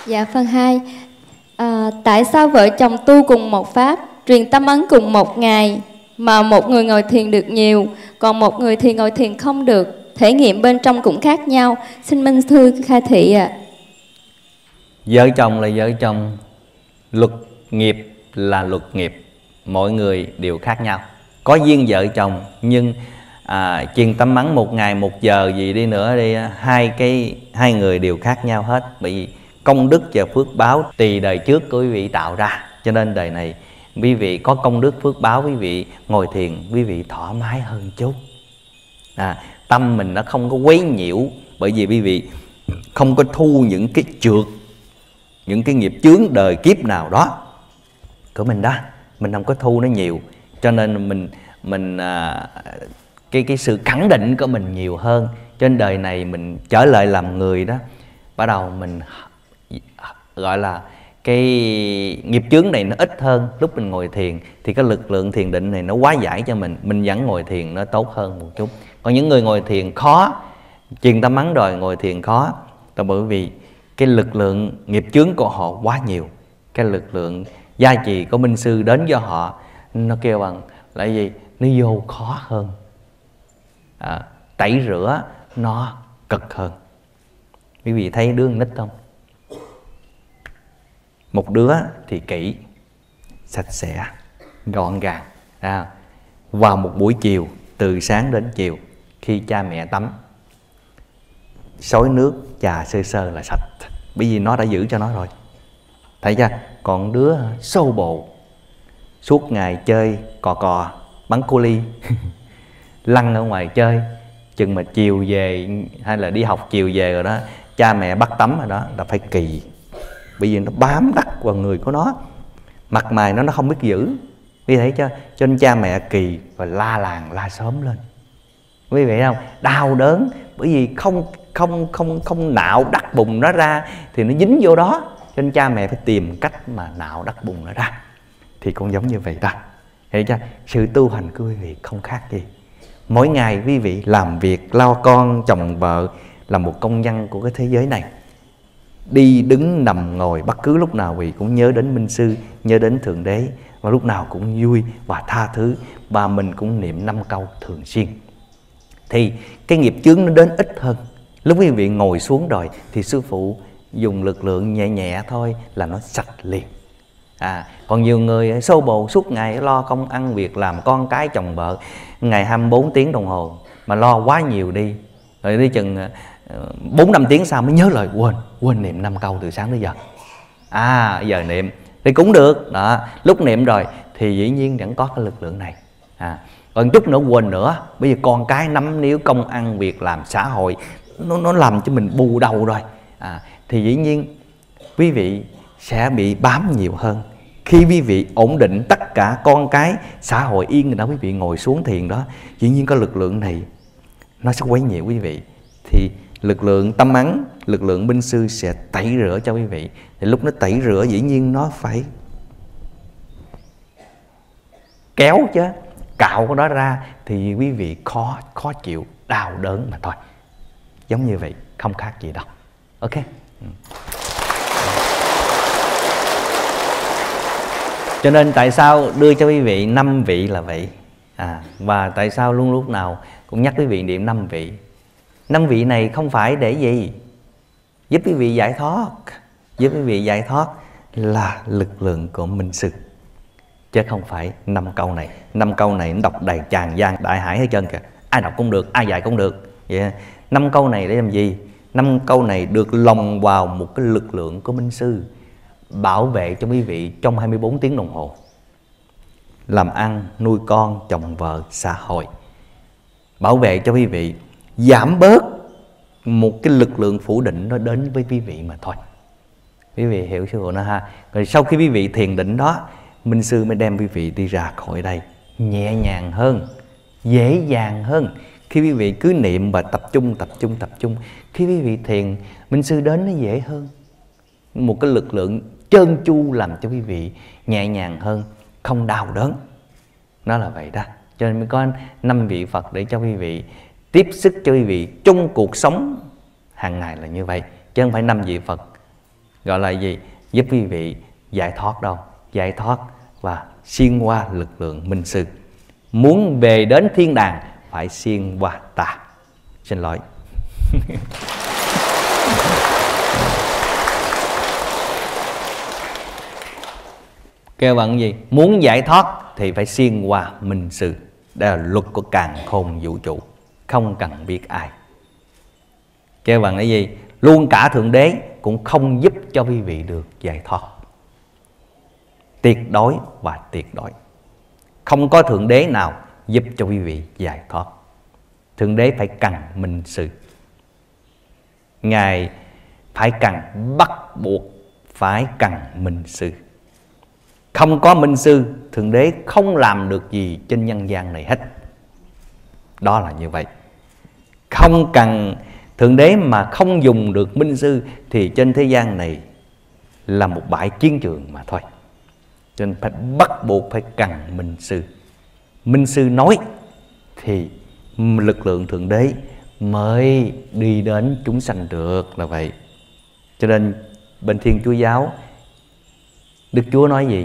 Dạ phần 2. Tại sao vợ chồng tu cùng một pháp, truyền tâm ấn cùng một ngày mà một người ngồi thiền được nhiều, còn một người thì ngồi thiền không được, thể nghiệm bên trong cũng khác nhau? Xin Minh Sư khai thị ạ. Vợ chồng là vợ chồng, luật nghiệp là luật nghiệp, mỗi người đều khác nhau. Có duyên vợ chồng nhưng truyền tâm ấn một ngày một giờ gì đi nữa đi, hai người đều khác nhau hết. Bởi vì công đức và phước báo tùy đời trước của quý vị tạo ra, cho nên đời này quý vị có công đức phước báo, quý vị ngồi thiền quý vị thoải mái hơn chút. Tâm mình nó không có quấy nhiễu, bởi vì quý vị không có thu những cái trượt, những cái nghiệp chướng đời kiếp nào đó của mình đó, mình không có thu nó nhiều, cho nên mình cái sự khẳng định của mình nhiều hơn. Trên đời này mình trở lại làm người đó, bắt đầu mình gọi là cái nghiệp chướng này nó ít hơn. Lúc mình ngồi thiền thì cái lực lượng thiền định này nó quá giải cho mình vẫn ngồi thiền nó tốt hơn một chút. Còn những người ngồi thiền khó, truyền tâm ấn rồi ngồi thiền khó, là bởi vì cái lực lượng nghiệp chướng của họ quá nhiều. Cái lực lượng gia trì của Minh Sư đến cho họ, nó kêu bằng là gì? Nó vô khó hơn, tẩy rửa nó cực hơn. Quý vị thấy đứa nít không? Một đứa thì kỹ, sạch sẽ, gọn gàng. Vào một buổi chiều, từ sáng đến chiều, khi cha mẹ tắm, xối nước chà sơ sơ là sạch, bởi vì nó đã giữ cho nó rồi. Thấy chưa? Còn đứa xô bồ, suốt ngày chơi cò bắn cô ly lăn ở ngoài chơi, chừng mà chiều về hay là đi học chiều về rồi đó, cha mẹ bắt tắm rồi đó là phải kỳ, bởi vì nó bám đắt vào người của nó, mặt mày nó không biết giữ. Quý vị thấy chưa? Cho nên cha mẹ kỳ và la làng la xóm lên. Quý vị thấy không? Đau đớn, bởi vì không nạo đắp bùn nó ra thì nó dính vô đó, cho nên cha mẹ phải tìm cách mà nạo đắp bùn nó ra. Thì cũng giống như vậy đó. Hiểu chưa? Sự tu hành của quý vị không khác gì. Mỗi ngày quý vị làm việc lo con chồng vợ, là một công dân của cái thế giới này. Đi đứng nằm ngồi bất cứ lúc nào quý vị cũng nhớ đến Minh Sư, nhớ đến Thượng Đế, và lúc nào cũng vui và tha thứ, và mình cũng niệm 5 câu thường xuyên. Thì cái nghiệp chướng nó đến ít hơn. Lúc quý vị ngồi xuống rồi thì sư phụ dùng lực lượng nhẹ nhẹ thôi là nó sạch liền. Còn nhiều người xô bồ suốt ngày lo công ăn việc làm, con cái chồng vợ, ngày 24 tiếng đồng hồ mà lo quá nhiều đi, rồi đi chừng 4-5 tiếng sau mới nhớ lời quên niệm 5 câu từ sáng tới giờ. Giờ niệm thì cũng được đó. Lúc niệm rồi thì dĩ nhiên vẫn có cái lực lượng này. Còn chút nữa quên nữa, bởi vì con cái nắm níu công ăn việc làm xã hội, nó làm cho mình bù đầu rồi. Thì dĩ nhiên quý vị sẽ bị bám nhiều hơn. Khi quý vị ổn định tất cả con cái xã hội yên rồi đó, quý vị ngồi xuống thiền đó, dĩ nhiên có lực lượng này nó sẽ quấy nhiễu quý vị. Thì lực lượng tâm ấn, lực lượng Minh Sư sẽ tẩy rửa cho quý vị. Thì lúc nó tẩy rửa dĩ nhiên nó phải kéo chứ, cạo cái đó ra thì quý vị khó chịu, đau đớn mà thôi. Giống như vậy, không khác gì đâu. Ok. Cho nên tại sao đưa cho quý vị 5 vị là vậy. Và tại sao luôn lúc nào cũng nhắc quý vị niệm 5 vị. 5 vị này không phải để gì? Giúp quý vị giải thoát. Giúp quý vị giải thoát là lực lượng của Minh Sư, chứ không phải 5 câu này. 5 câu này nó đọc đầy tràn gian đại hải hết trơn kìa. Ai đọc cũng được, ai dạy cũng được. 5 câu này để làm gì? 5 câu này được lồng vào một cái lực lượng của Minh Sư, bảo vệ cho quý vị trong 24 tiếng đồng hồ. Làm ăn, nuôi con, chồng vợ, xã hội. Bảo vệ cho quý vị, giảm bớt một cái lực lượng phủ định nó đến với quý vị mà thôi. Quý vị hiểu sư phụ nó ha. Rồi sau khi quý vị thiền định đó, Minh Sư mới đem quý vị đi ra khỏi đây nhẹ nhàng hơn, dễ dàng hơn. Khi quý vị cứ niệm và tập trung. Khi quý vị thiền, Minh Sư đến nó dễ hơn. Một cái lực lượng trơn tru làm cho quý vị nhẹ nhàng hơn, không đau đớn. Nó là vậy đó. Cho nên mới có 5 vị Phật để cho quý vị tiếp sức cho quý vị trong cuộc sống hàng ngày là như vậy. Chứ không phải 5 vị Phật gọi là gì, giúp quý vị giải thoát đâu, giải thoát và xuyên qua lực lượng minh sư. Muốn về đến thiên đàng phải xuyên qua ta. Xin lỗi. Kêu bằng gì? Muốn giải thoát thì phải xuyên qua minh sư. Đây là luật của càn khôn vũ trụ, không cần biết ai. Kêu bằng cái gì? Luôn cả Thượng Đế cũng không giúp cho quý vị được giải thoát. Tuyệt đối và tuyệt đối. Không có Thượng Đế nào giúp cho quý vị giải thoát. Thượng Đế phải cần minh sư. Ngài phải cần, bắt buộc phải cần minh sư. Không có minh sư, Thượng Đế không làm được gì trên nhân gian này hết. Đó là như vậy. Không cần Thượng Đế mà không dùng được minh sư thì trên thế gian này là một bãi chiến trường mà thôi. Cho nên phải bắt buộc phải cần minh sư. Minh sư nói thì lực lượng Thượng Đế mới đi đến chúng sanh được, là vậy. Cho nên bên Thiên Chúa giáo, Đức Chúa nói gì?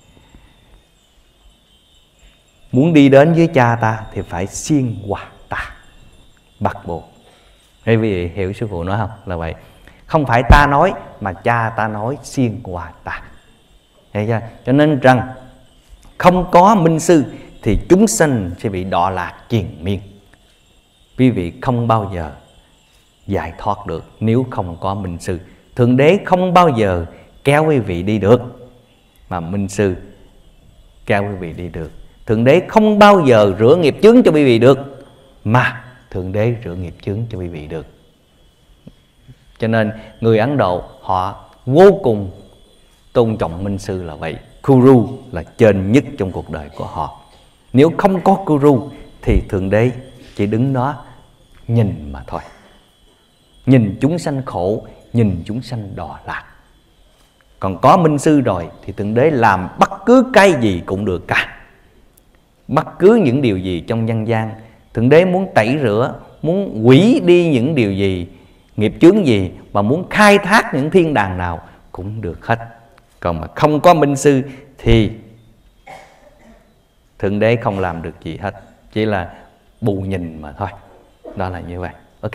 Muốn đi đến với cha ta thì phải xuyên qua ta, bắt buộc. Quý vị hiểu sư phụ nói không? Là vậy. Không phải ta nói mà cha ta nói, xuyên qua ta. Thấy chưa? Cho nên rằng không có minh sư thì chúng sanh sẽ bị đọa lạc triền miên. Quý vị không bao giờ giải thoát được nếu không có minh sư. Thượng Đế không bao giờ kéo quý vị đi được, mà minh sư kéo quý vị đi được. Thượng Đế không bao giờ rửa nghiệp chướng cho quý vị được, mà Thượng Đế rửa nghiệp chướng cho quý vị được. Cho nên người Ấn Độ họ vô cùng tôn trọng minh sư là vậy. Guru là trên nhất trong cuộc đời của họ. Nếu không có Guru thì Thượng Đế chỉ đứng đó nhìn mà thôi. Nhìn chúng sanh khổ, nhìn chúng sanh đọa lạc. Còn có minh sư rồi thì Thượng Đế làm bất cứ cái gì cũng được cả. Bất cứ những điều gì trong nhân gian, Thượng Đế muốn tẩy rửa, muốn hủy đi những điều gì, nghiệp chướng gì, và muốn khai thác những thiên đàng nào cũng được hết. Còn mà không có minh sư thì Thượng Đế không làm được gì hết, chỉ là bù nhìn mà thôi. Đó là như vậy. Ok.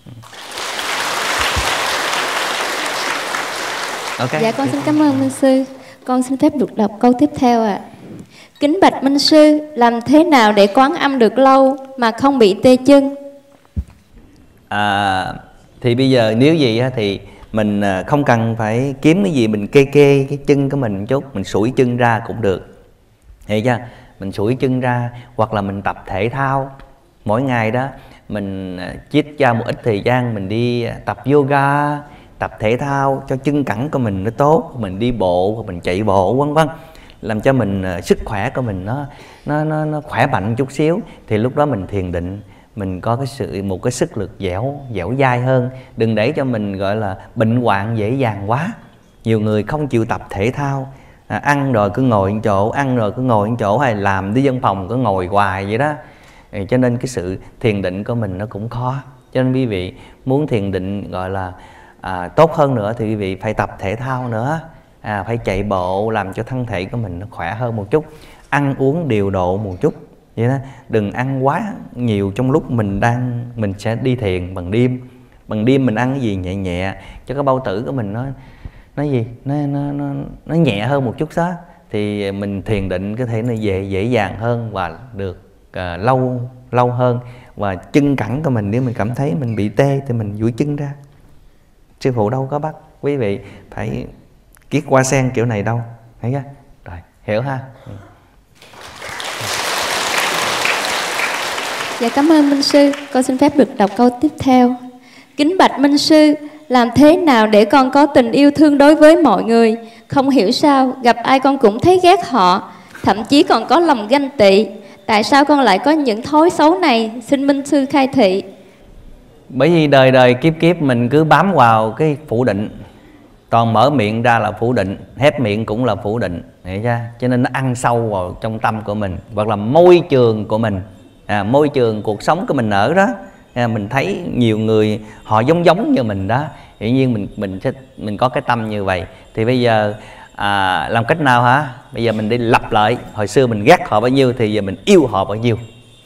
Okay. Dạ con xin cảm ơn minh sư. Con xin phép được đọc câu tiếp theo ạ. Kính bạch minh sư, làm thế nào để quán âm được lâu mà không bị tê chân? Thì bây giờ nếu gì thì mình không cần phải kiếm cái gì mình kê cái chân của mình một chút, mình sủi chân ra cũng được. Hiểu chưa? Mình sủi chân ra, hoặc là mình tập thể thao. Mỗi ngày đó mình chích ra một ít thời gian mình đi tập yoga, tập thể thao cho chân cẳng của mình nó tốt. Mình đi bộ hoặc mình chạy bộ vân vân, làm cho mình sức khỏe của mình nó khỏe mạnh chút xíu. Thì lúc đó mình thiền định, mình có một cái sức lực dẻo dai hơn. Đừng để cho mình gọi là bệnh hoạn dễ dàng quá. Nhiều người không chịu tập thể thao, ăn rồi cứ ngồi một chỗ, ăn rồi cứ ngồi một chỗ, hay làm đi văn phòng cứ ngồi hoài vậy đó. Cho nên cái sự thiền định của mình nó cũng khó. Cho nên quý vị muốn thiền định gọi là tốt hơn nữa thì quý vị phải tập thể thao nữa, phải chạy bộ làm cho thân thể của mình nó khỏe hơn một chút. Ăn uống điều độ một chút vậy đó. Đừng ăn quá nhiều trong lúc mình sẽ đi thiền bằng đêm. Bằng đêm mình ăn cái gì nhẹ nhẹ cho cái bao tử của mình nó nhẹ hơn một chút đó, thì mình thiền định có thể nó dễ dàng hơn và được lâu hơn. Và chân cẳng của mình, nếu mình cảm thấy mình bị tê thì mình duỗi chân ra. Sư phụ đâu có bắt quý vị phải kiết hoa sen kiểu này đâu. Thấy chưa? Rồi, hiểu ha. Dạ cảm ơn minh sư. Con xin phép được đọc câu tiếp theo. Kính bạch minh sư, làm thế nào để con có tình yêu thương đối với mọi người? Không hiểu sao gặp ai con cũng thấy ghét họ, thậm chí còn có lòng ganh tị. Tại sao con lại có những thói xấu này? Xin minh sư khai thị. Bởi vì đời kiếp mình cứ bám vào cái phủ định. Toàn mở miệng ra là phủ định, hép miệng cũng là phủ định, hiểu chưa? Cho nên nó ăn sâu vào trong tâm của mình, hoặc là môi trường của mình, môi trường cuộc sống của mình ở đó Mình thấy nhiều người họ giống giống như mình đó, tự nhiên mình có cái tâm như vậy. Thì bây giờ làm cách nào hả? Bây giờ mình đi lặp lại, hồi xưa mình ghét họ bao nhiêu thì giờ mình yêu họ bao nhiêu.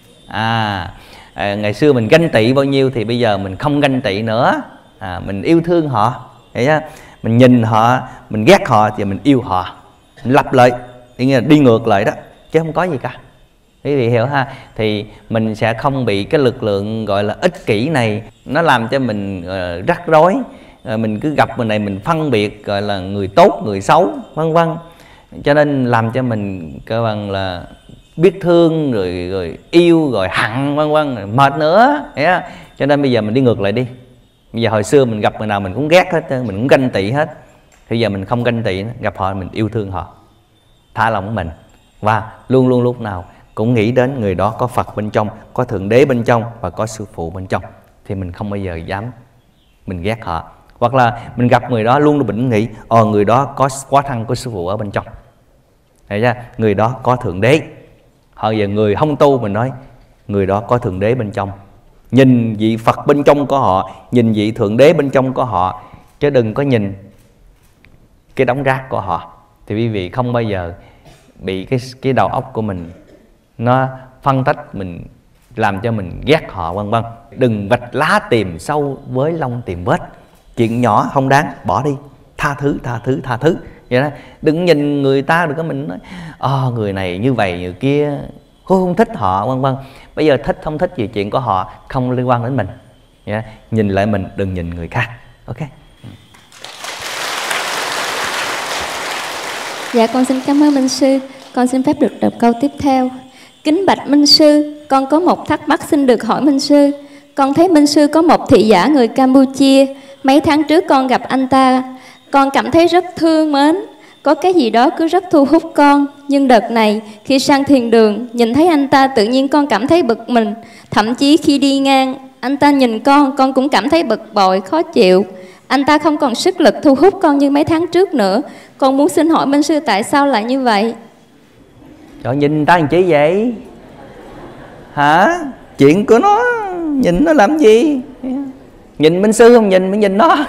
Ngày xưa mình ganh tị bao nhiêu thì bây giờ mình không ganh tị nữa. Mình yêu thương họ, hiểu chưa? Mình nhìn họ, mình ghét họ thì mình yêu họ. Mình lặp lại, nghĩa là đi ngược lại đó, chứ không có gì cả. Quý vị hiểu ha? Thì mình sẽ không bị cái lực lượng gọi là ích kỷ này nó làm cho mình rắc rối. Mình cứ gặp người này mình phân biệt gọi là người tốt, người xấu, vân vân. Cho nên làm cho mình cơ bằng là biết thương rồi yêu rồi hận vân vân, mệt nữa. Cho nên bây giờ mình đi ngược lại đi. Bây giờ hồi xưa mình gặp người nào mình cũng ghét hết, mình cũng ganh tị hết. Bây giờ mình không ganh tị nữa. Gặp họ mình yêu thương họ, thả lòng mình, và luôn luôn lúc nào cũng nghĩ đến người đó có Phật bên trong, có Thượng Đế bên trong và có Sư Phụ bên trong. Thì mình không bao giờ dám mình ghét họ. Hoặc là mình gặp người đó luôn mình nghĩ người đó có quá thân của Sư Phụ ở bên trong, thấy chưa? Người đó có Thượng Đế. Hồi giờ người không tu mình nói người đó có Thượng Đế bên trong, nhìn vị Phật bên trong của họ, nhìn vị Thượng Đế bên trong của họ, chứ đừng có nhìn cái đống rác của họ. Thì quý vị không bao giờ bị cái đầu óc của mình nó phân tách, mình làm cho mình ghét họ vân vân. Đừng vạch lá tìm sâu với lông tìm vết. Chuyện nhỏ không đáng, bỏ đi, tha thứ vậy đó. Đừng nhìn người ta, đừng có mình nói người này như vậy như kia, không thích họ vân vân. Bây giờ thích không thích gì chuyện của họ, không liên quan đến mình. Nhìn lại mình, đừng nhìn người khác. Ok. Dạ con xin cảm ơn Minh Sư. Con xin phép được đọc câu tiếp theo. Kính bạch Minh Sư, con có một thắc mắc xin được hỏi Minh Sư. Con thấy Minh Sư có một thị giả người Campuchia. Mấy tháng trước con gặp anh ta, con cảm thấy rất thương mến. Có cái gì đó cứ rất thu hút con. Nhưng đợt này khi sang thiền đường nhìn thấy anh ta, tự nhiên con cảm thấy bực mình. Thậm chí khi đi ngang anh ta nhìn con cũng cảm thấy bực bội, khó chịu. Anh ta không còn sức lực thu hút con như mấy tháng trước nữa. Con muốn xin hỏi Minh Sư tại sao lại như vậy? Nhìn người ta làm chi vậy? Hả? Chuyện của nó, nhìn nó làm gì? Nhìn Minh Sư không nhìn, mới nhìn nó.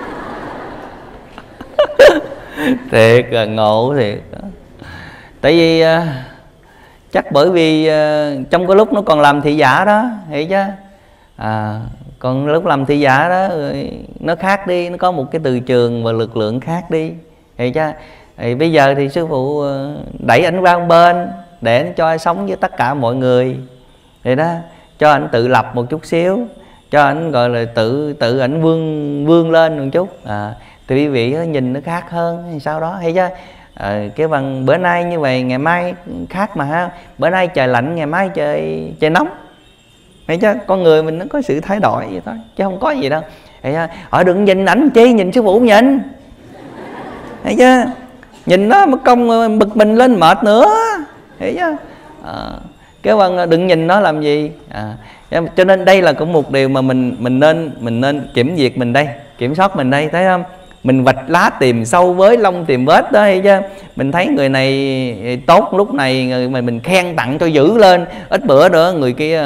Thiệt là ngộ thiệt. Tại vì chắc bởi vì trong cái lúc nó còn làm thị giả đó, hiểu chứ? Còn lúc làm thị giả đó nó khác đi, nó có một cái từ trường và lực lượng khác đi, hiểu chứ? Thì bây giờ thì Sư Phụ đẩy ảnh qua một bên để anh cho anh sống với tất cả mọi người, vậy đó, cho anh tự lập một chút xíu, cho anh gọi là tự ảnh vươn lên một chút. Thì quý vị nhìn nó khác hơn thì sau đó, hay chứ? Cái bằng bữa nay như vậy ngày mai khác mà ha. Bữa nay trời lạnh, ngày mai trời nóng, hay chứ? Con người mình nó có sự thay đổi vậy thôi, chứ không có gì đâu. Họ đừng nhìn ảnh chi, nhìn Sư Phụ nhìn, hay chứ? Nhìn nó mất công bực mình lên mệt nữa, hiểu chứ? Cái bằng đừng nhìn nó làm gì. Cho nên đây là cũng một điều mà mình nên kiểm duyệt mình đây, kiểm soát mình đây, thấy không? Mình vạch lá tìm sâu với lông tìm vết đó, hay chứ? Mình thấy người này tốt lúc này, người mà mình khen tặng cho dữ lên, ít bữa nữa người kia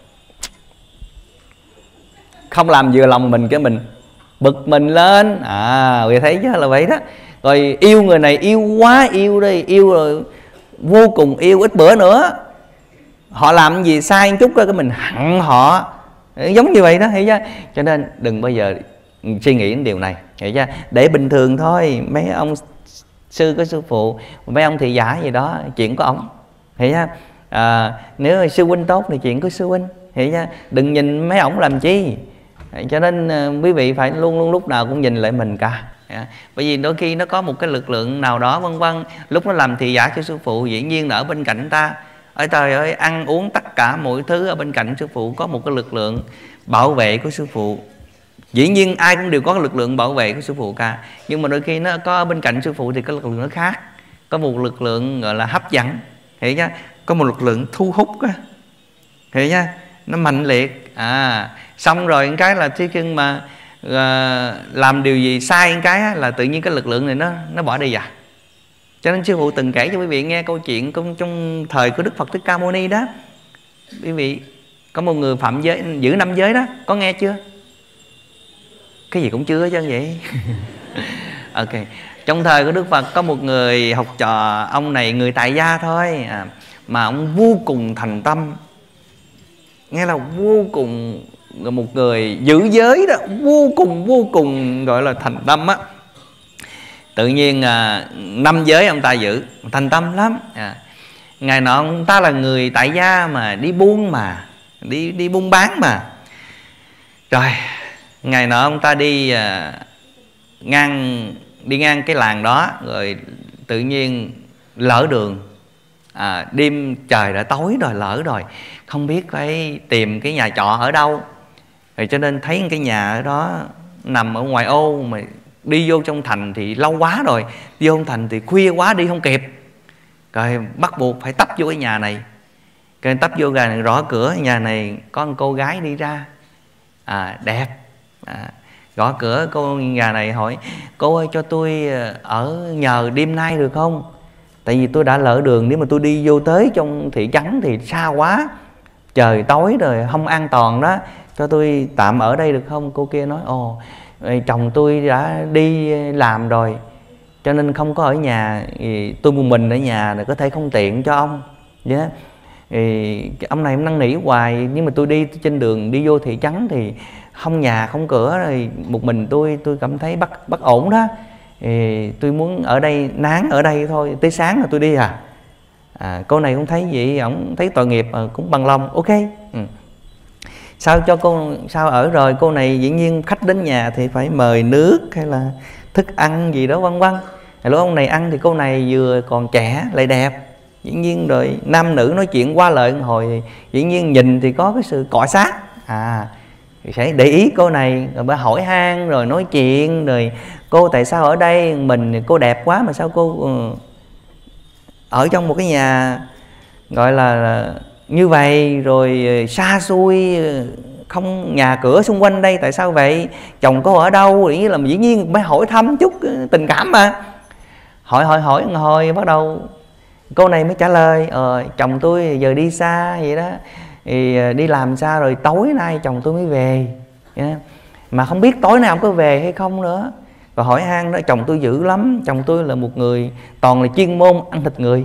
không làm vừa lòng mình, cái mình bực mình lên. Người thấy chứ, là vậy đó. Rồi yêu người này yêu quá yêu đi, yêu rồi vô cùng yêu, ít bữa nữa họ làm gì sai một chút đó, cái mình hận họ, giống như vậy đó, hiểu chưa? Cho nên đừng bao giờ suy nghĩ đến điều này, hiểu chưa? Để bình thường thôi, mấy ông sư có Sư Phụ, mấy ông thị giả gì đó, chuyện của ông, hiểu chưa? Nếu sư huynh tốt thì chuyện của sư huynh, hiểu chưa? Đừng nhìn mấy ổng làm chi. Cho nên quý vị phải luôn luôn lúc nào cũng nhìn lại mình cả. Bởi vì đôi khi nó có một cái lực lượng nào đó vân vân, lúc nó làm thị giả cho Sư Phụ, dĩ nhiên là ở bên cạnh ta, trời ơi, ăn uống tất cả mọi thứ ở bên cạnh Sư Phụ có một cái lực lượng bảo vệ của Sư Phụ. Dĩ nhiên ai cũng đều có cái lực lượng bảo vệ của Sư Phụ cả, nhưng mà đôi khi nó có ở bên cạnh Sư Phụ thì cái lực lượng nó khác. Có một lực lượng gọi là hấp dẫn, hiểu chưa? Có một lực lượng thu hút á, hiểu chưa? Nó mạnh liệt. Xong rồi cái là khi mà làm điều gì sai cái là tự nhiên cái lực lượng này nó bỏ đi. Cho nên Sư Phụ từng kể cho quý vị nghe câu chuyện trong thời của Đức Phật Thích Ca Mâu Ni đó. Quý vị Có một người phạm giới, giữ 5 giới đó, có nghe chưa? Cái gì cũng chưa chứ vậy. Ok. Trong thời của Đức Phật có một người học trò, ông này người tại gia thôi, mà ông vô cùng thành tâm, nghe là vô cùng, một người giữ giới đó, vô cùng gọi là thành tâm á. Tự nhiên 5 giới ông ta giữ, thành tâm lắm. Ngày nọ ông ta là người tại gia mà đi buôn mà, đi buôn bán mà. Rồi ngày nọ ông ta đi ngang cái làng đó, rồi tự nhiên lỡ đường. Đêm trời đã tối rồi, lỡ rồi, không biết phải tìm cái nhà trọ ở đâu. Rồi cho nên thấy cái nhà ở đó nằm ở ngoài ô, mà đi vô trong thành thì lâu quá rồi, đi vô trong thành thì khuya quá đi không kịp. Rồi bắt buộc phải tấp vô cái nhà này. Cái tấp vô gà này, gõ cửa nhà này có một cô gái đi ra, đẹp. Gõ cửa cô nhà này hỏi: cô ơi, cho tôi ở nhờ đêm nay được không? Tại vì tôi đã lỡ đường, nếu mà tôi đi vô tới trong thị trấn thì xa quá, trời tối rồi không an toàn đó, cho tôi tạm ở đây được không? Cô kia nói: ồ, chồng tôi đã đi làm rồi, cho nên không có ở nhà, tôi một mình ở nhà này có thể không tiện cho ông. Yeah. Ông này năn nỉ hoài, nhưng mà tôi đi trên đường đi vô thị trấn thì không nhà không cửa, rồi một mình tôi cảm thấy bất ổn đó. Tôi muốn ở đây, nán ở đây thôi, tới sáng là tôi đi cô này cũng thấy vậy, ổng thấy tội nghiệp cũng bằng lòng. Ok. Sao cho cô, sao ở rồi cô này dĩ nhiên khách đến nhà thì phải mời nước hay là thức ăn gì đó vân vân. Lúc ông này ăn thì cô này vừa còn trẻ lại đẹp, dĩ nhiên rồi nam nữ nói chuyện qua lại hồi thì dĩ nhiên nhìn thì có cái sự cọ sát, thì sẽ để ý cô này, rồi bà hỏi han rồi nói chuyện, rồi cô tại sao ở đây, mình cô đẹp quá mà sao cô ở trong một cái nhà gọi là như vậy, rồi xa xôi, không nhà cửa xung quanh đây, tại sao vậy, chồng cô ở đâu? Ý là dĩ nhiên mới hỏi thăm chút tình cảm mà. Hỏi hồi bắt đầu cô này mới trả lời: chồng tôi giờ đi xa vậy đó, thì đi làm xa rồi, tối nay chồng tôi mới về, mà không biết tối nay ông có về hay không nữa. Và hỏi han đó: chồng tôi dữ lắm, chồng tôi là một người toàn là chuyên môn ăn thịt người,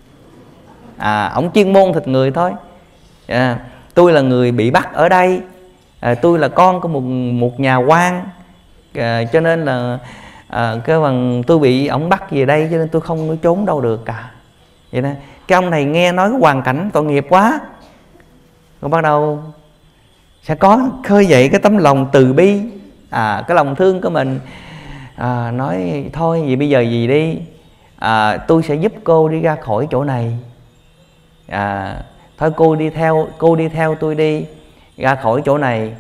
ổng chuyên môn thịt người thôi. Tôi là người bị bắt ở đây, tôi là con của một nhà quan, cho nên là cái bằng tôi bị ổng bắt về đây, cho nên tôi không có trốn đâu được cả. Vậy đó. Cái ông này nghe nói cái hoàn cảnh tội nghiệp quá, rồi bắt đầu sẽ có khơi dậy cái tấm lòng từ bi, cái lòng thương của mình. Nói thôi vậy bây giờ gì đi, tôi sẽ giúp cô đi ra khỏi chỗ này. Thôi cô đi theo tôi đi ra khỏi chỗ này,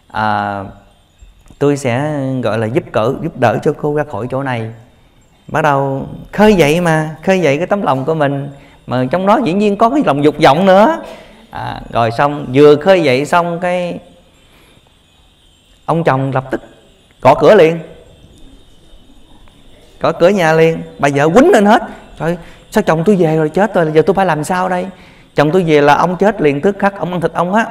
tôi sẽ gọi là giúp đỡ cho cô ra khỏi chỗ này. Bắt đầu khơi dậy cái tấm lòng của mình, mà trong đó dĩ nhiên có cái lòng dục vọng nữa. Rồi xong vừa khơi dậy xong, cái ông chồng lập tức gõ cửa liền, gõ cửa nhà liền. Bà vợ quýnh lên hết: trời, sao chồng tôi về rồi, chết rồi, giờ tôi phải làm sao đây? Chồng tôi về là ông chết liền, tức khắc ông ăn thịt ông á.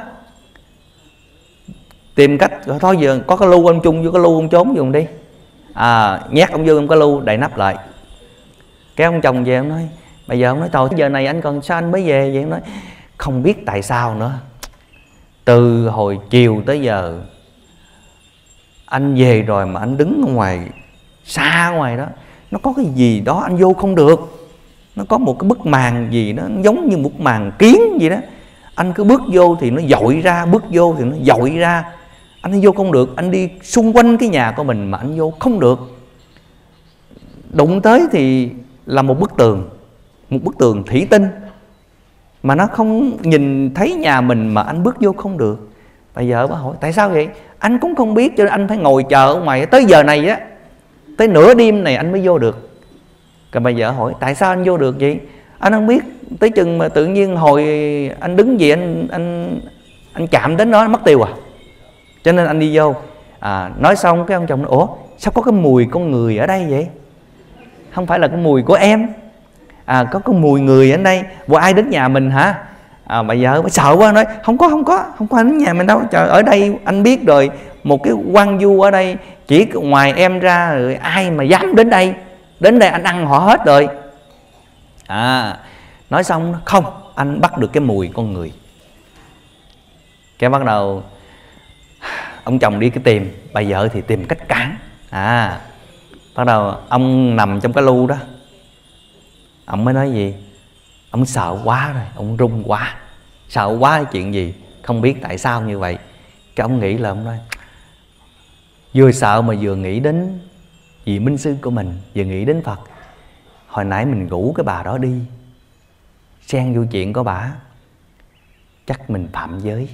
Tìm cách rồi, thôi giờ có cái lu ông chung vô cái lu ông trốn dùng đi, nhét ông vô trong cái lu đậy nắp lại. Cái ông chồng về ông nói, bây giờ ông nói: trời, giờ này anh còn sao anh mới về vậy? Ông nói: không biết tại sao nữa, từ hồi chiều tới giờ anh về rồi mà anh đứng ở ngoài, xa ngoài đó, nó có cái gì đó anh vô không được. Nó có một cái bức màn gì đó giống như một màn kiến gì đó, anh cứ bước vô thì nó dội ra, bước vô thì nó dội ra, anh vô không được. Anh đi xung quanh cái nhà của mình mà anh vô không được. Đụng tới thì là một bức tường thủy tinh, mà nó không nhìn thấy nhà mình mà anh bước vô không được. Bây giờ bà hỏi tại sao vậy? Anh cũng không biết, cho nên anh phải ngồi chờ ở ngoài tới giờ này á, tới nửa đêm này anh mới vô được. Còn bà vợ hỏi tại sao anh vô được vậy? Anh không biết, tới chừng mà tự nhiên hồi anh đứng gì anh chạm đến nó mất tiêu cho nên anh đi vô. Nói xong cái ông chồng nói: ủa sao có cái mùi con người ở đây vậy? Không phải là cái mùi của em, có cái mùi người ở đây. Bộ ai đến nhà mình hả? Bà vợ bà sợ quá nói không có anh ở nhà mình đâu, trời, ở đây anh biết rồi, một cái quan du ở đây chỉ ngoài em ra rồi ai mà dám đến đây anh ăn họ hết rồi. Nói xong không, anh bắt được cái mùi con người. Cái bắt đầu ông chồng đi cái tìm, bà vợ thì tìm cách cản. Bắt đầu ông nằm trong cái lu đó, ông mới nói gì, ông sợ quá rồi, ông run quá, sợ quá chuyện gì không biết tại sao như vậy. Cái ông nghĩ là ông nói vừa sợ mà vừa nghĩ đến vị minh sư của mình, vừa nghĩ đến Phật. Hồi nãy mình rủ cái bà đó đi xen vô chuyện của bà, chắc mình phạm giới.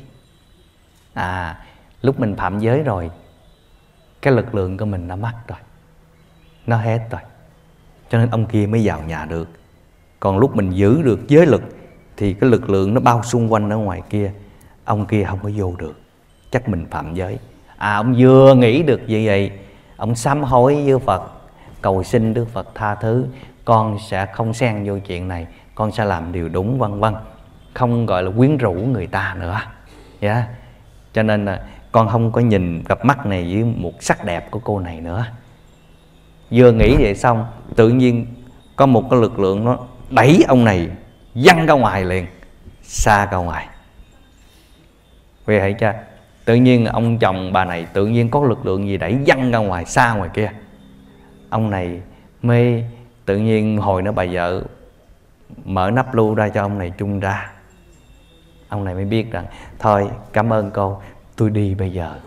Lúc mình phạm giới rồi, cái lực lượng của mình nó mất rồi, nó hết rồi, cho nên ông kia mới vào nhà được. Còn lúc mình giữ được giới lực thì cái lực lượng nó bao xung quanh ở ngoài kia, ông kia không có vô được, chắc mình phạm giới. Ông vừa nghĩ được như vậy, ông sám hối với Phật, cầu xin Đức Phật tha thứ, con sẽ không xen vô chuyện này, con sẽ làm điều đúng, vân vân, không gọi là quyến rũ người ta nữa. Cho nên là con không có nhìn cặp mắt này với một sắc đẹp của cô này nữa. Vừa nghĩ vậy xong, tự nhiên có một cái lực lượng nó đẩy ông này văng ra ngoài liền, xa ra ngoài. Vì thấy chưa, tự nhiên ông chồng bà này tự nhiên có lực lượng gì đẩy văng ra ngoài, xa ngoài kia. Ông này mê, tự nhiên hồi nữa bà vợ mở nắp lu ra cho ông này trung ra. Ông này mới biết rằng thôi cảm ơn cô, tôi đi bây giờ.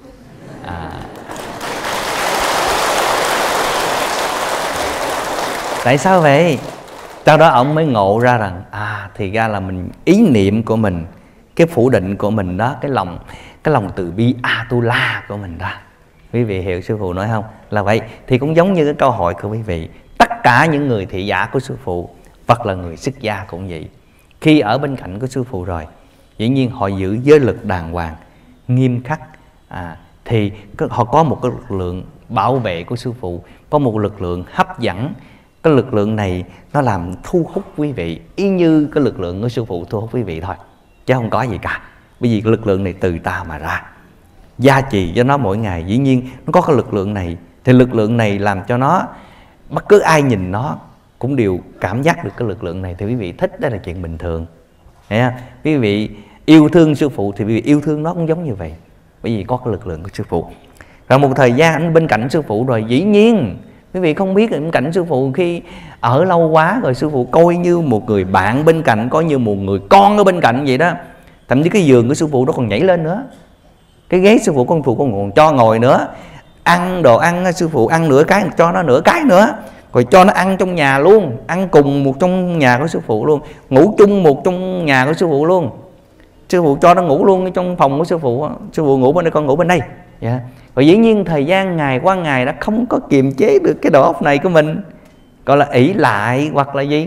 Tại sao vậy? Sau đó ông mới ngộ ra rằng thì ra là mình, ý niệm của mình, cái phủ định của mình đó, cái lòng từ bi Atula của mình đó. Quý vị hiểu sư phụ nói không? Là vậy. Thì cũng giống như cái câu hỏi của quý vị, tất cả những người thị giả của sư phụ, Phật là người xuất gia cũng vậy. Khi ở bên cạnh của sư phụ rồi, dĩ nhiên họ giữ giới lực đàng hoàng, nghiêm khắc, thì họ có một cái lực lượng bảo vệ của sư phụ, có một lực lượng hấp dẫn. Cái lực lượng này nó làm thu hút quý vị, y như cái lực lượng của sư phụ thu hút quý vị thôi, chứ không có gì cả. Bởi vì cái lực lượng này từ ta mà ra, gia trì cho nó mỗi ngày. Dĩ nhiên nó có cái lực lượng này, thì lực lượng này làm cho nó, bất cứ ai nhìn nó cũng đều cảm giác được cái lực lượng này. Thì quý vị thích, đó là chuyện bình thường. Quý vị yêu thương sư phụ thì quý vị yêu thương nó cũng giống như vậy, bởi vì có cái lực lượng của sư phụ. Rồi một thời gian anh bên cạnh sư phụ rồi, dĩ nhiên quý vị không biết bên cạnh sư phụ, khi ở lâu quá rồi sư phụ coi như một người bạn bên cạnh, coi như một người con ở bên cạnh vậy đó. Thậm chí cái giường của sư phụ nó còn nhảy lên nữa, cái ghế sư phụ con còn cho ngồi nữa. Ăn đồ ăn sư phụ ăn nửa cái, cho nó nửa cái nữa, rồi cho nó ăn trong nhà luôn, ăn cùng một trong nhà của sư phụ luôn, ngủ chung một trong nhà của sư phụ luôn. Sư phụ cho nó ngủ luôn trong phòng của sư phụ, sư phụ ngủ bên đây, con ngủ bên đây. Rồi dĩ nhiên thời gian ngày qua ngày đã không có kiềm chế được cái đầu óc này của mình, gọi là ỷ lại, hoặc là gì,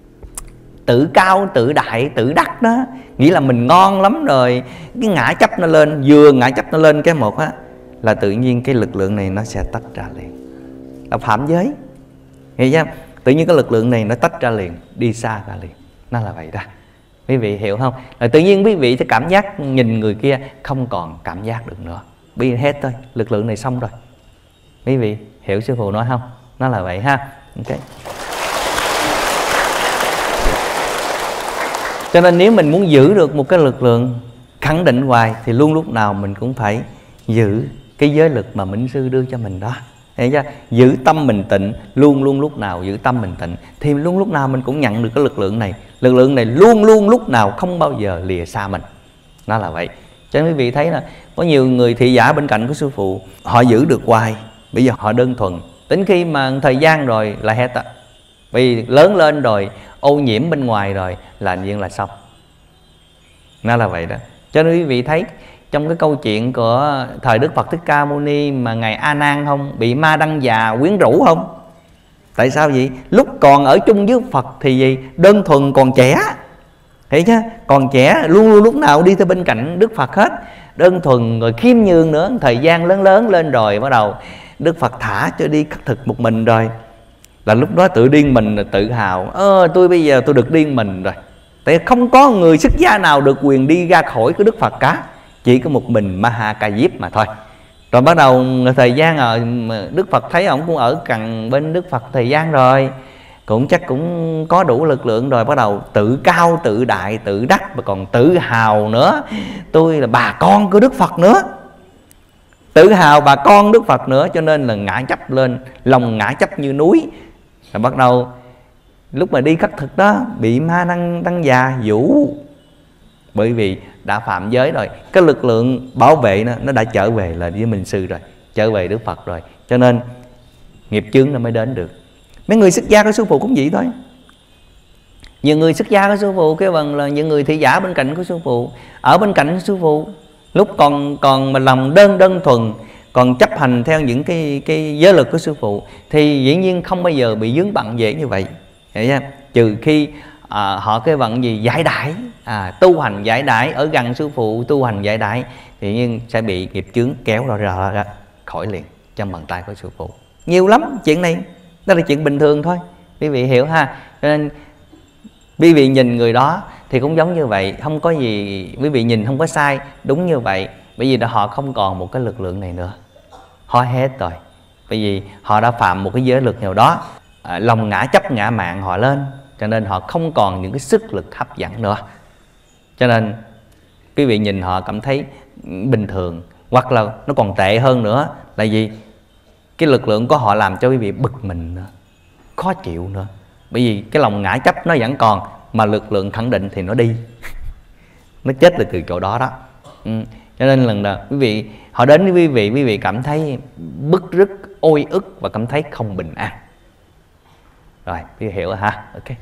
tự cao, tự đại, tự đắc đó, nghĩ là mình ngon lắm rồi. Cái ngã chấp nó lên, vừa ngã chấp nó lên cái một á, là tự nhiên cái lực lượng này nó sẽ tách ra liền, là phạm giới. Hiểu chưa? Tự nhiên cái lực lượng này nó tách ra liền, đi xa ra liền, nó là vậy đó. Quý vị hiểu không? Rồi tự nhiên quý vị sẽ cảm giác nhìn người kia không còn cảm giác được nữa, bị hết thôi, lực lượng này xong rồi. Quý vị hiểu sư phụ nói không? Nó là vậy ha. Ok. Cho nên nếu mình muốn giữ được một cái lực lượng khẳng định hoài thì luôn lúc nào mình cũng phải giữ cái giới lực mà Minh Sư đưa cho mình đó. Hiểu chưa? Giữ tâm mình tịnh, luôn luôn lúc nào giữ tâm mình tịnh thì luôn lúc nào mình cũng nhận được cái lực lượng này. Lực lượng này luôn luôn lúc nào không bao giờ lìa xa mình. Nó là vậy. Cho nên quý vị thấy là có nhiều người thị giả bên cạnh của sư phụ, họ giữ được hoài, bây giờ họ đơn thuần. Đến khi mà thời gian rồi là hết á. Vì lớn lên rồi, ô nhiễm bên ngoài rồi là nhiên là xong. Nó là vậy đó. Cho nên quý vị thấy trong cái câu chuyện của thời Đức Phật Thích Ca Mâu Ni mà Ngài A Nan không bị ma đăng già quyến rũ không? Tại sao vậy? Lúc còn ở chung với Phật thì gì? Đơn thuần, còn trẻ. Thấy chứ? Còn trẻ, luôn luôn lúc nào đi theo bên cạnh Đức Phật hết. Đơn thuần rồi khiêm nhường nữa. Thời gian lớn lớn lên rồi bắt đầu Đức Phật thả cho đi khất thực một mình rồi, là lúc đó tự điên mình, tự hào tôi bây giờ tôi được điên mình rồi. Tại không có người xuất gia nào được quyền đi ra khỏi cái Đức Phật cả, chỉ có một mình Mahakayip mà thôi. Rồi bắt đầu thời gian Đức Phật thấy ổng cũng ở cạnh bên Đức Phật thời gian rồi, cũng chắc cũng có đủ lực lượng rồi, bắt đầu tự cao tự đại tự đắc, và còn tự hào nữa, tôi là bà con của Đức Phật nữa, tự hào bà con Đức Phật nữa, cho nên là ngã chấp lên, lòng ngã chấp như núi. Rồi bắt đầu lúc mà đi khất thực đó bị ma tăng già vũ, bởi vì đã phạm giới rồi, cái lực lượng bảo vệ nó đã trở về là với Minh Sư rồi, trở về Đức Phật rồi, cho nên nghiệp chướng nó mới đến được. Mấy người xuất gia của sư phụ cũng vậy thôi. Nhiều người xuất gia của sư phụ cái bằng là những người thị giả bên cạnh của sư phụ, ở bên cạnh sư phụ lúc còn mà lòng đơn thuần, còn chấp hành theo những cái giới luật của sư phụ, thì dĩ nhiên không bao giờ bị vướng bận dễ như vậy, hiểu chưa? Trừ khi họ cái vận gì giải đãi, tu hành giải đãi, ở gần sư phụ tu hành giải đãi, thì nhiên sẽ bị nghiệp chướng kéo ra khỏi liền trong bàn tay của sư phụ. Nhiều lắm chuyện này, đó là chuyện bình thường thôi, quý vị hiểu ha. Cho nên quý vị nhìn người đó thì cũng giống như vậy, không có gì, quý vị nhìn không có sai, đúng như vậy. Bởi vì họ không còn một cái lực lượng này nữa, họ hết rồi. Bởi vì họ đã phạm một cái giới luật nào đó, lòng ngã chấp ngã mạn họ lên, cho nên họ không còn những cái sức lực hấp dẫn nữa. Cho nên quý vị nhìn họ cảm thấy bình thường, hoặc là nó còn tệ hơn nữa là gì? Cái lực lượng của họ làm cho quý vị bực mình nữa, khó chịu nữa. Bởi vì cái lòng ngã chấp nó vẫn còn, mà lực lượng khẳng định thì nó đi nó chết là từ chỗ đó đó. Cho nên lần nào quý vị họ đến với quý vị cảm thấy bức rứt, ôi ức và cảm thấy không bình an. Rồi, quý vị hiểu rồi ha? Ok.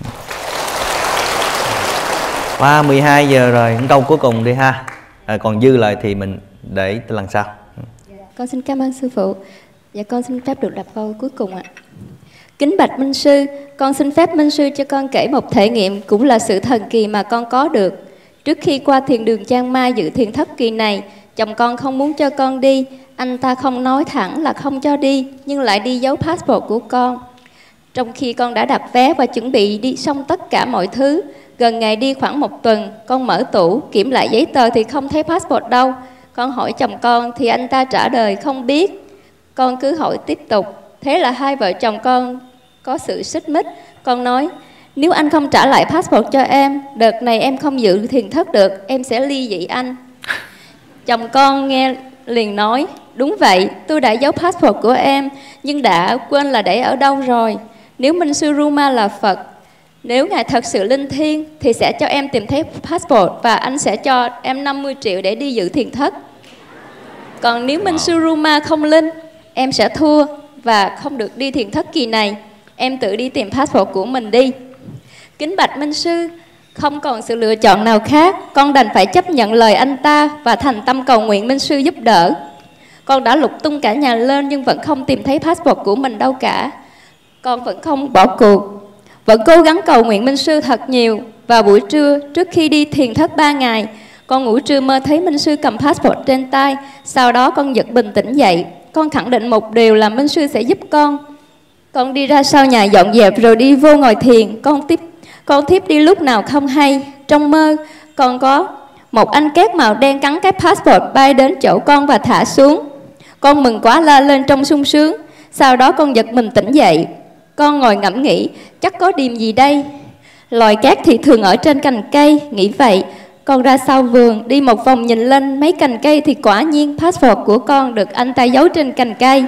Qua 12 giờ rồi, câu cuối cùng đi ha. Còn dư lại thì mình để lần sau. Con xin cảm ơn sư phụ. Dạ con xin phép được đọc câu cuối cùng ạ. Kính bạch Minh Sư, con xin phép Minh Sư cho con kể một thể nghiệm cũng là sự thần kỳ mà con có được. Trước khi qua thiền đường Chiang Mai dự thiền thất kỳ này, chồng con không muốn cho con đi. Anh ta không nói thẳng là không cho đi, nhưng lại đi giấu passport của con. Trong khi con đã đặt vé và chuẩn bị đi xong tất cả mọi thứ, gần ngày đi khoảng 1 tuần, con mở tủ, kiểm lại giấy tờ thì không thấy passport đâu. Con hỏi chồng con thì anh ta trả lời không biết. Con cứ hỏi tiếp tục. Thế là hai vợ chồng con có sự xích mích. Con nói, nếu anh không trả lại passport cho em, đợt này em không dự thiền thất được, em sẽ ly dị anh. Chồng con nghe liền nói, đúng vậy, tôi đã giấu passport của em, nhưng đã quên là để ở đâu rồi. Nếu Minh Sư Ruma là Phật, nếu Ngài thật sự linh thiêng thì sẽ cho em tìm thấy passport và anh sẽ cho em 50 triệu để đi dự thiền thất. Còn nếu Minh Sư Ruma không linh, em sẽ thua và không được đi thiền thất kỳ này. Em tự đi tìm passport của mình đi. Kính bạch Minh Sư, không còn sự lựa chọn nào khác, con đành phải chấp nhận lời anh ta và thành tâm cầu nguyện Minh Sư giúp đỡ. Con đã lục tung cả nhà lên nhưng vẫn không tìm thấy passport của mình đâu cả. Con vẫn không bỏ cuộc, vẫn cố gắng cầu nguyện Minh Sư thật nhiều. Vào buổi trưa, trước khi đi thiền thất 3 ngày, con ngủ trưa mơ thấy Minh Sư cầm passport trên tay. Sau đó con giật bình tĩnh dậy. Con khẳng định một điều là Minh Sư sẽ giúp con. Con đi ra sau nhà dọn dẹp rồi đi vô ngồi thiền. Con thiếp đi lúc nào không hay. Trong mơ, con có một anh két màu đen cắn cái passport bay đến chỗ con và thả xuống. Con mừng quá la lên trong sung sướng. Sau đó con giật mình tỉnh dậy. Con ngồi ngẫm nghĩ, chắc có điềm gì đây. Loài cát thì thường ở trên cành cây, nghĩ vậy. Con ra sau vườn, đi một vòng nhìn lên mấy cành cây thì quả nhiên passport của con được anh ta giấu trên cành cây.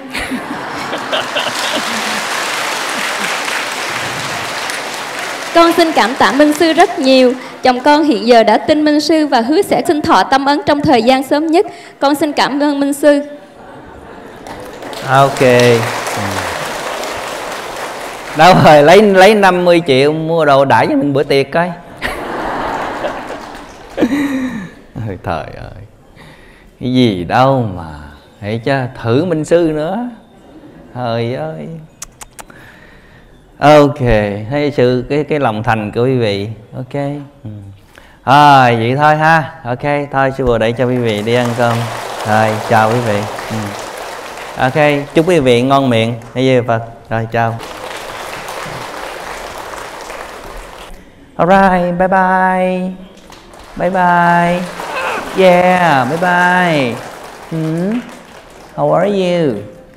Con xin cảm tạ Minh Sư rất nhiều. Chồng con hiện giờ đã tin Minh Sư và hứa sẽ xin thọ tâm ấn trong thời gian sớm nhất. Con xin cảm ơn Minh Sư. Ok. Đâu rồi, lấy 50 triệu mua đồ đãi cho mình bữa tiệc coi. Trời ơi, cái gì đâu mà hãy cho thử Minh Sư nữa. Trời ơi. Ok, thấy sự cái lòng thành của quý vị. Ok. Vậy thôi ha. Ok, thôi sư phụ để cho quý vị đi ăn cơm. Rồi, chào quý vị. Ok, chúc quý vị ngon miệng. Hãy về Phật. Rồi, chào. Alright, bye bye. Bye bye. Yeah, bye bye. How are you?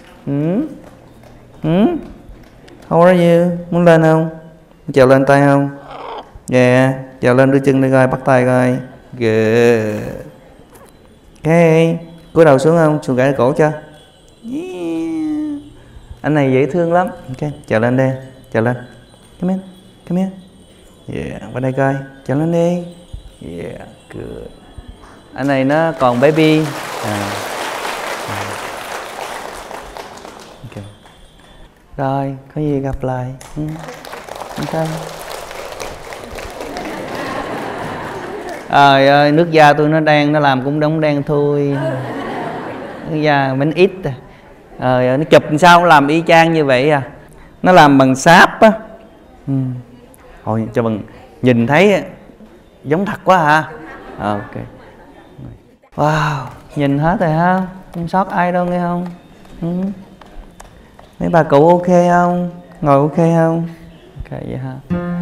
How are you? Muốn lên không? Trèo lên tay không? Yeah, trèo lên đưa chân đi coi, bắt tay coi. Good. Okay, cúi đầu xuống không? Xuống gãy cổ cho. Yeah. Anh này dễ thương lắm. Ok, trèo lên đây, trèo lên. Come in, come here. Yeah, qua đây coi, trèo lên đi. Yeah, good. Anh này nó còn baby. Okay. Rồi, có gì gặp lại. Thôi. Trời ơi, nước da tôi nó đen, nó làm cũng đóng đen thôi. Nước da mình ít à. Nó chụp sao nó làm y chang như vậy à. Nó làm bằng sáp á. Thôi cho bằng nhìn thấy giống thật quá hả? Ok. Wow, nhìn hết rồi ha, không sót ai đâu nghe không? Mấy bà cụ ok không? Ngồi ok không? Ok vậy ha.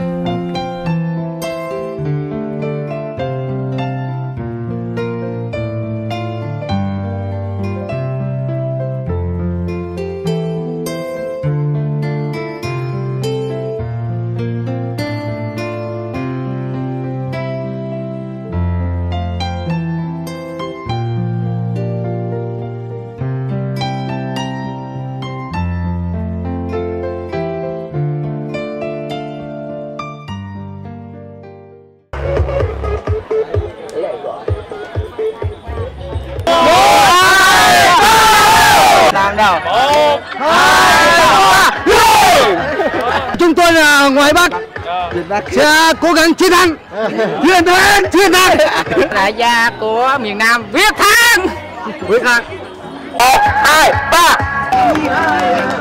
Chúng tôi là ngoài Bắc sẽ cố gắng chiến thắng, chiến thắng. Đại gia của miền Nam Việt Thắng. 1, 2, 3.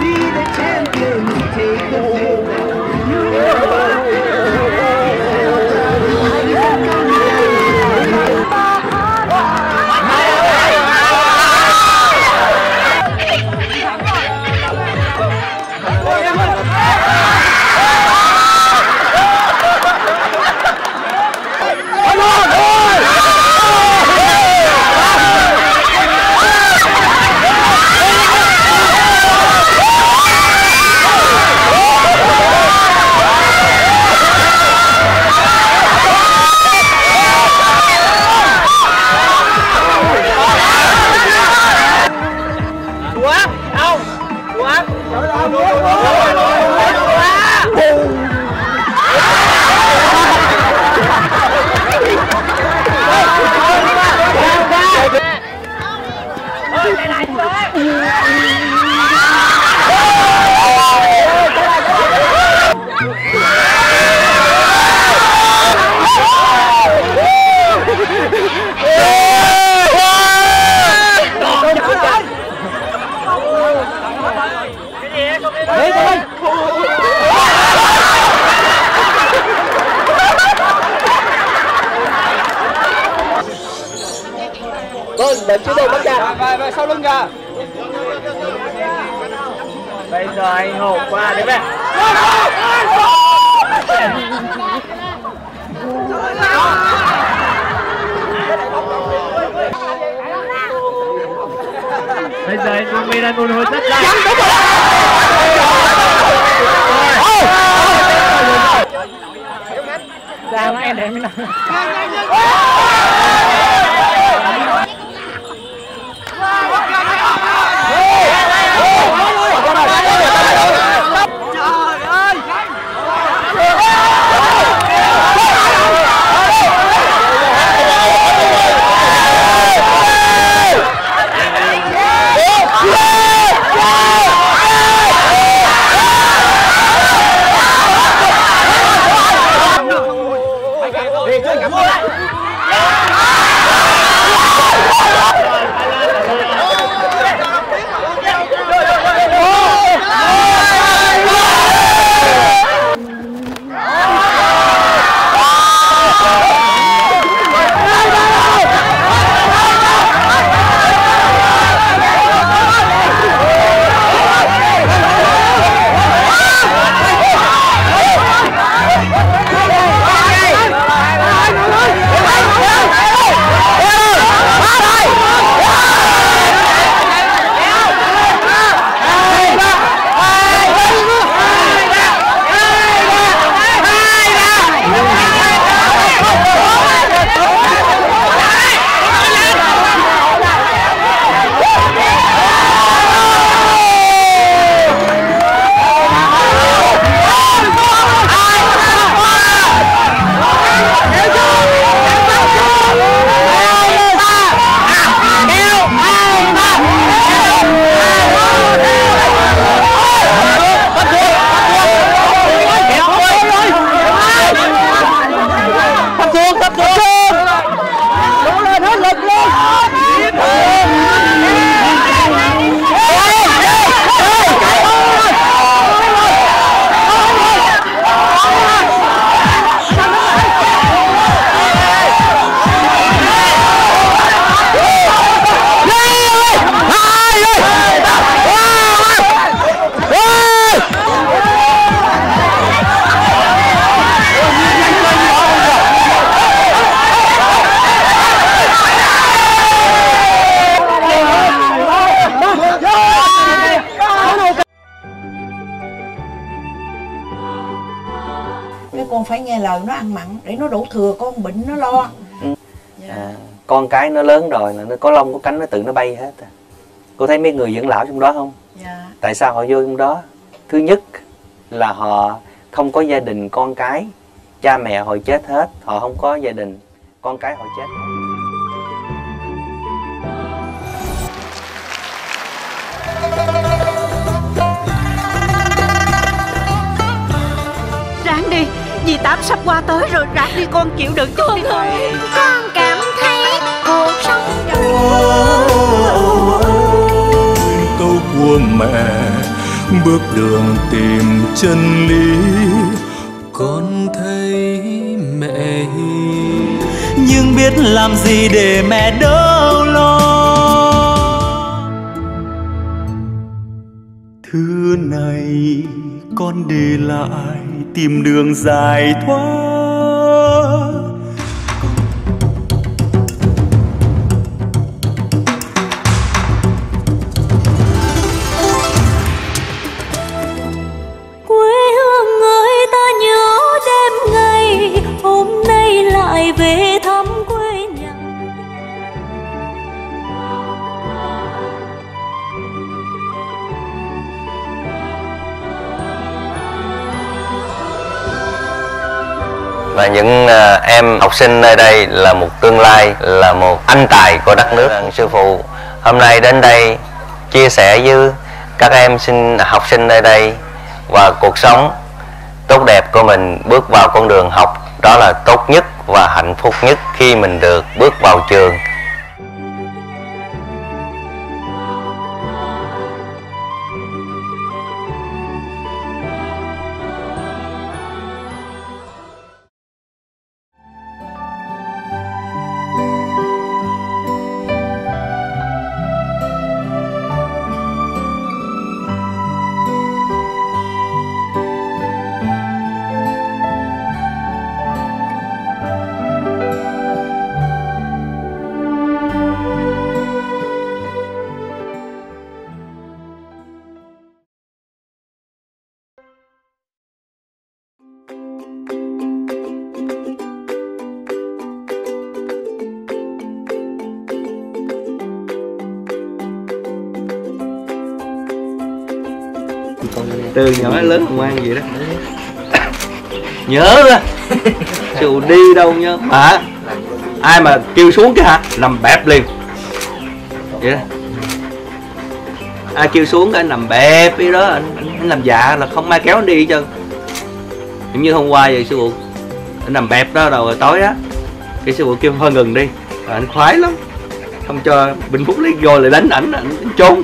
Mình chỉ đồ bắn ra. Về sau lưng kìa. Bây giờ anh hộp qua đấy mẹ. Bây giờ anh Trung Minh đang buồn hồi rất là. Ra mà em để mình nào. Đi chơi cả cái con phải nghe lời nó ăn mặn để nó đổ thừa, con bệnh nó lo. Con cái nó lớn rồi là nó có lông có cánh nó tự nó bay hết. Cô thấy mấy người dưỡng lão trong đó không? Dạ. Tại sao họ vô trong đó? Thứ nhất là họ không có gia đình con cái, cha mẹ họ chết hết, họ không có gia đình, con cái họ chết hết. Ráng đi, dì Tám sắp qua tới rồi, ráng đi con, chịu đựng chút đi. Con cảm thấy cuộc sống câu của mẹ, bước đường tìm chân lý. Con thấy mẹ hiền nhưng biết làm gì để mẹ đỡ lo. Thứ này con để lại tìm đường giải thoát. quê hương ơi, ta nhớ đêm ngày, hôm nay lại về thăm quê nhà. Và những em học sinh nơi đây là một tương lai, là một anh tài của đất nước. Sư phụ hôm nay đến đây chia sẻ với các em học sinh nơi đây và cuộc sống tốt đẹp của mình, bước vào con đường học đó là tốt nhất và hạnh phúc nhất khi mình được bước vào trường. Từ nhỏ đến lớn ngoan vậy đó. Nhớ ra dù đi đâu nhớ mà ai mà kêu xuống cái hả nằm bẹp liền vậy đó. Ai kêu xuống cái anh nằm bẹp đi đó, anh làm dạ là không ai kéo anh đi hết trơn. Giống như hôm qua vậy sư phụ, anh nằm bẹp đó đầu rồi tối á, cái sư phụ kêu thôi ngừng đi, rồi anh khoái lắm, không cho Bình Phúc lấy vô lại đánh ảnh trốn.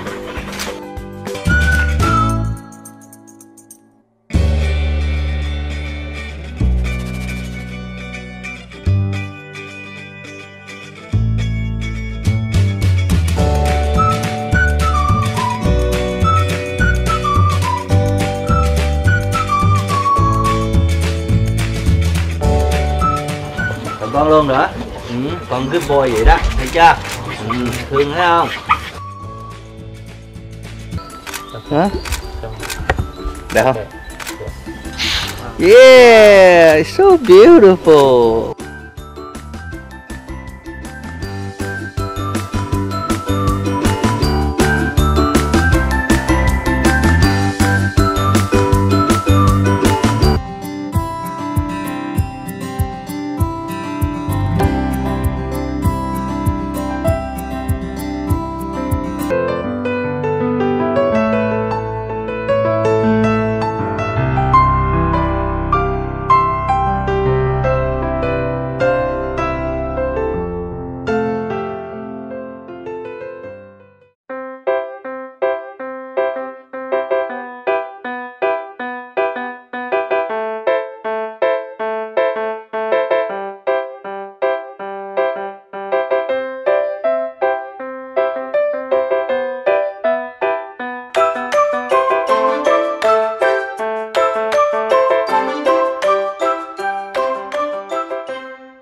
Con luôn nữa, con cứ boy vậy đó, thấy chưa? Thương thấy không? Hả? Được không? Yeah, so beautiful.